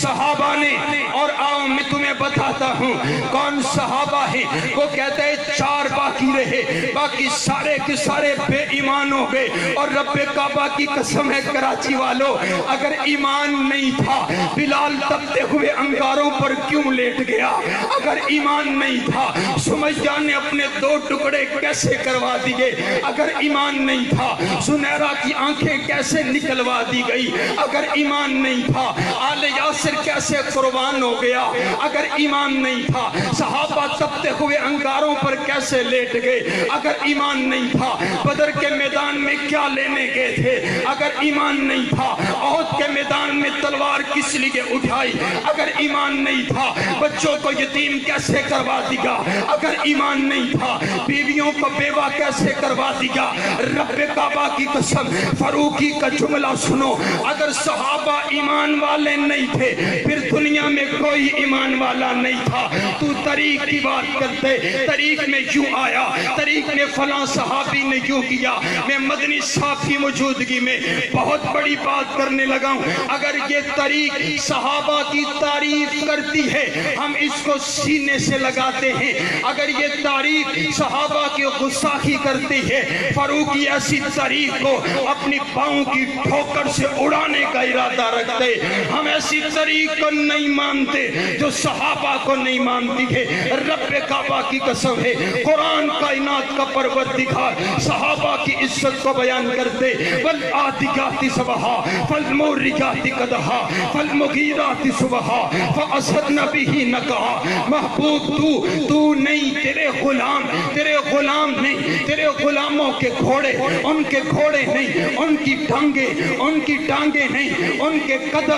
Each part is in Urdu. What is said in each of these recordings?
صحابہ نے، اور آؤ میں تمہیں بتاتا ہوں کون صحابہ ہیں۔ وہ کہتے ہیں 4 باقی رہے، باقی سارے کے سارے بے ایمان ہو گئے۔ اور رب کعبہ کی قسم ہے کراچی والوں، اگر ایمان نہیں تھا بلال تپتے ہوئے انگاروں پر کیوں لیٹ گیا؟ اگر ایمان نہیں تھا سمیہ نے اپنے 2 ٹکڑے کیسے کروا دیے؟ اگر ایمان نہیں تھا سنیرہ کی آنکھیں کیسے نکلوا دی گئی؟ اگر ایمان نہیں تھا آل یاسر کیسے قربان ہو گیا؟ اگر ایمان نہیں تھا صحابہ تپتے ہوئے انگاروں پر کیسے لیٹ گئے؟ اگر ایمان نہیں تھا بدر کے میدان میں کیا لینے گئے تھے؟ اگر ایمان نہیں تھا احد کے میدان میں تلوار کس لیے اٹھائی؟ اگر ایمان نہیں تھا بچوں کو یتیم کیسے کروا دیا؟ اگر ایمان نہیں تھا بیویوں کو بیوہ کیسے کروا دیا؟ رب کعبہ کی قسم فاروقی کا جملہ سنو، اگر صحابہ ایمان والے نہیں تھے پھر دنیا میں کوئی ایمان والا نہیں تھا۔ تو طریق کی بات کرتے، طریق میں یوں آیا، طریق میں فلاں صحابی نے یوں کیا۔ میں مدنی صاحب کی موجودگی میں بہت بڑی بات کرنے لگا ہوں۔ اگر یہ طریق صحابہ کی تعریف کرتی ہے ہم اس کو سینے سے لگاتے ہیں، اگر یہ تعریف صحابہ کی گستاخی کرتی ہے فاروقی ایسی طریق کو اپنی پاؤں کی ٹھوکر سے اڑانے کا ارادہ رکھتے۔ ہم ایسی طریق کو نہیں مانتے جو صحابہ کو نہیں مانتی ہے۔ رب کعبہ کی قسم ہے قرآن کائنات کا پروردگار صحابہ کی عزت کو بیان کرتے، والعادیات ضبحا فالموريات قدحا فالمغیرات صبحا فأسدن به نقعا۔ محبوب تو نہیں، تیرے غلام نہیں، تیرے غلاموں کے گھوڑے، ان کے گھوڑے نہیں، ان کی ٹانگیں نہیں، ان کے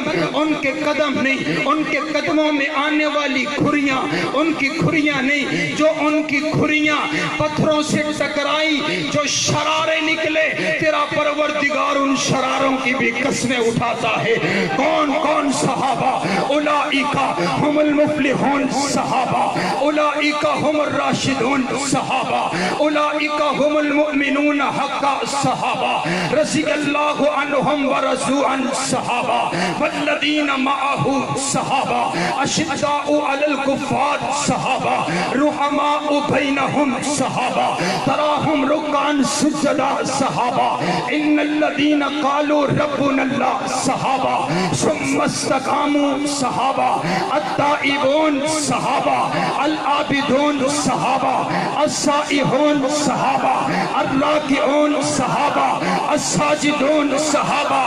قدم نہیں، ان کے قدموں میں آنے والی کھریاں ان کی کھریاں نہیں، جو ان کی کھریاں پتھروں سے ٹکرائی جو شرارے نکلے تیرا پروردگار ان شراروں کی بھی قسمیں اٹھاتا ہے۔ کون صحابہ؟ اولئک ہم المفلحون صحابہ، اولئک ہم الراشدون صحابہ، اولئک ہم المؤمنون حقا صحابہ، رضی اللہ عنہم ورضوا عنہ صحابہ، والذین معہ صحابہ، اشداء علی الکفار صحابہ، رحماء بینہم صحابہ، تراہم رکعا سجدا صحابہ، ان الذین قالوا ربنا اللہ صحابہ، ثم استقاموا صحابہ، التائبون صحابہ، العابدون صحابہ، السائحون صحابہ، الراکعون صحابہ، الساجدون صحابہ،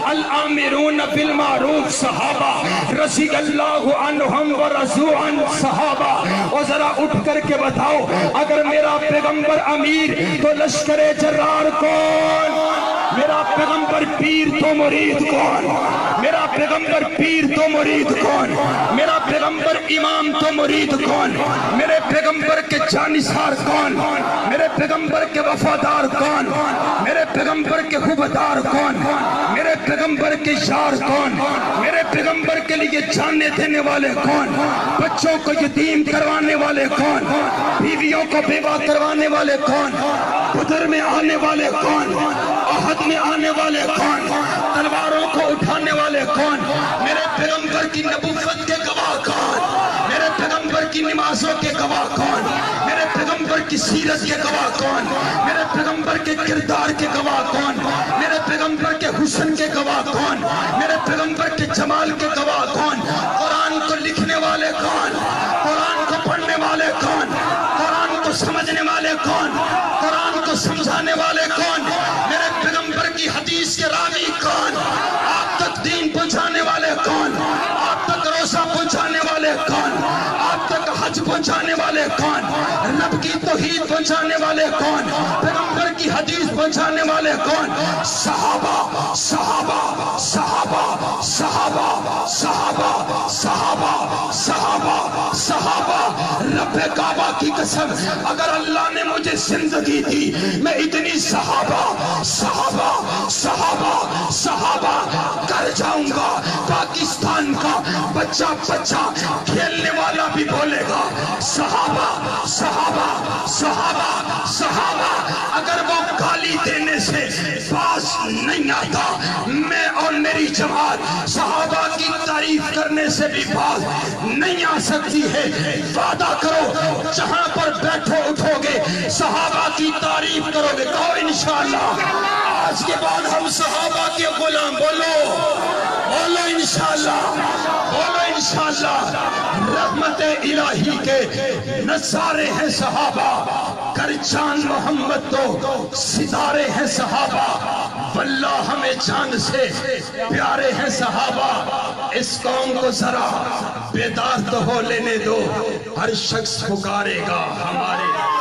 الآمرون بالمعروف صحابہ، رضی اللہ عنہم ورضوا عنہ صحابہ۔ اور ذرا اٹھ کر کے بتاؤ اگر میرا پیغمبر امیر تو لشکر جرار کون؟ میرا پیغمبر پیر تو مرید کون؟ میرا پیغمبر پیر تو مرید کون؟ میرا پیغمبر امام تو مرید کون؟ میرے پیغمبر کے جانثار کون؟ میرے پیغمبر کے وفادار کون؟ میرے پیغمبر کے خوبدار کون؟ میرے پیغمبر کے یار کون؟ میرے پیغمبر کے لیے جاننے دینے والے کون؟ بچوں کو یتیم کروانے والے کون؟ بیویوں کو بیوہ کروانے والے کون؟ بدر میں آنے والے کون؟ احد میں آنے والے کون؟ تلواروں کو اٹھانے والے کون؟ میرے پیغمبر کی نبوت کے گواہ کون؟ میرے پیغمبر کی نمازوں کے گواہ کون؟ میرے پیغمبر کی سیرت کے گواہ کون؟ میرے پیغمبر کے کردار کے گواہ کون؟ میرے پیغمبر کے حسن کے گواہ کون؟ میرے پیغمبر کے جمال کے گواہ کون؟ قرآن کو لکھنے والے کون؟ قرآن کو پڑھنے والے کون؟ قرآن کو سمجھنے والے کون؟ قرآن کو سمجھانے والے کون؟ میرے پیغمبر کی حدیث کے راوی کون؟ آپ تک دین پہنچانے والے کون؟ آپ تک روزہ پہنچانے والے کون؟ آپ تک حج پہنچانے والے کون؟ رب کی توحید پہنچانے والے کون؟ پیغمبر کی حدیث پہنچانے والے کون؟ صحابہ صحابہ صحابہ صحابہ صحابہ صحابہ صحابہ صحابہ۔ رب کعبہ کی قسم اگر اللہ نے مجھے زندگی دی میں اتنی صحابہ صحابہ صحابہ صحابہ کر جاؤں گا، پاکستان کا بچہ کھیلنے والا بھی بولے گا صحابہ صحابہ صحابہ صحابہ۔ اگر وہ گالی گالی دینے سے باز نہیں آتا. میں اور میری جماعت صحابہ کی تعریف کرنے سے بھی باز نہیں آ سکتی ہے. وعدہ کرو جہاں پر بیٹھو اٹھو گے صحابہ کی تعریف کرو گے. کہو انشاءاللہ آج کے بعد ہم صحابہ کے غلام. بولو بولو انشاءاللہ بولو انشاءاللہ. رحمت الہی کے نظارے ہیں صحابہ. کر جان محمد تو ستارے ہیں صحابہ. واللہ ہمیں جان سے پیارے ہیں صحابہ. اس قوم کو ذرا بیدار تو ہو لینے دو. ہر شخص پکارے گا ہمارے